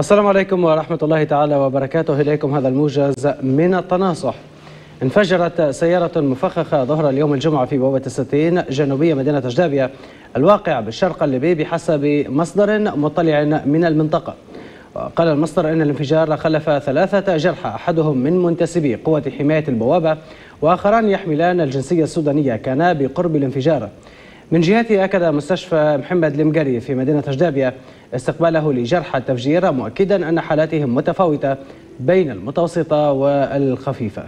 السلام عليكم ورحمة الله تعالى وبركاته. إليكم هذا الموجز من التناصح. انفجرت سيارة مفخخة ظهر اليوم الجمعة في بوابة الستين جنوبية مدينة جدابية الواقع بالشرق الليبي بحسب مصدر مطلع من المنطقة. وقال المصدر أن الانفجار خلف 3 جرحى، أحدهم من منتسبي قوة حماية البوابة وآخران يحملان الجنسية السودانية كانا بقرب الانفجار. من جهته أكد مستشفى محمد المقري في مدينة جدابية استقباله لجرحى التفجير، مؤكدا أن حالاتهم متفاوتة بين المتوسطة والخفيفة.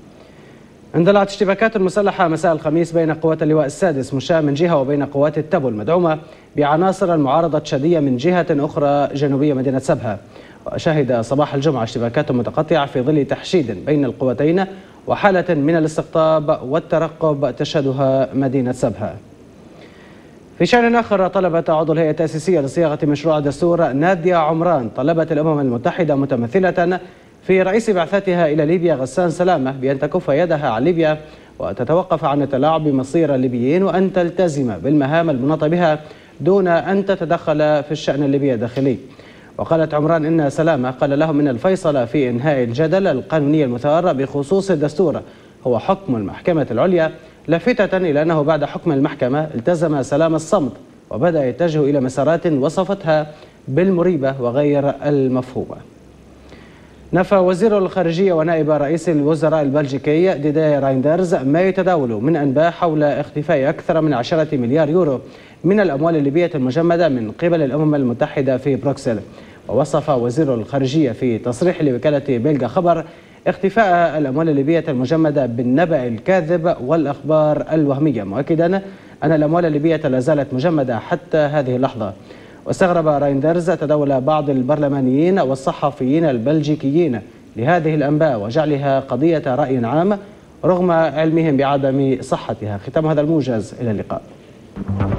اندلعت اشتباكات مسلحة مساء الخميس بين قوات اللواء السادس مشاة من جهة وبين قوات التبو المدعومة بعناصر المعارضة التشادية من جهة أخرى جنوبية مدينة سبها. وشهد صباح الجمعة اشتباكات متقطعة في ظل تحشيد بين القوتين وحالة من الاستقطاب والترقب تشهدها مدينة سبها. في شأن آخر، طلبت عضو الهيئة التأسيسية لصياغة مشروع دستور نادية عمران طلبت الأمم المتحدة متمثلة في رئيس بعثتها إلى ليبيا غسان سلامة بأن تكف يدها عن ليبيا وتتوقف عن التلاعب بمصير الليبيين وأن تلتزم بالمهام المناطة بها دون أن تتدخل في الشأن الليبي الداخلي. وقالت عمران إن سلامة قال لهم إن الفيصل في إنهاء الجدل القانوني المثار بخصوص الدستور هو حكم المحكمة العليا، لافتة إلى أنه بعد حكم المحكمة التزم سلامة الصمت وبدأ يتجه إلى مسارات وصفتها بالمريبة وغير المفهومة. نفى وزير الخارجية ونائب رئيس الوزراء البلجيكي ديدي رايندرز ما يتداول من أنباء حول اختفاء أكثر من 10 مليار يورو من الأموال الليبية المجمدة من قبل الأمم المتحدة في بروكسل. ووصف وزير الخارجية في تصريح لوكالة بيلغا خبر اختفاء الأموال الليبية المجمدة بالنبأ الكاذب والأخبار الوهمية، مؤكدا أن الأموال الليبية لا زالت مجمدة حتى هذه اللحظة. واستغرب رايندرز تداول بعض البرلمانيين والصحفيين البلجيكيين لهذه الأنباء وجعلها قضية رأي عام رغم علمهم بعدم صحتها. ختام هذا الموجز، إلى اللقاء.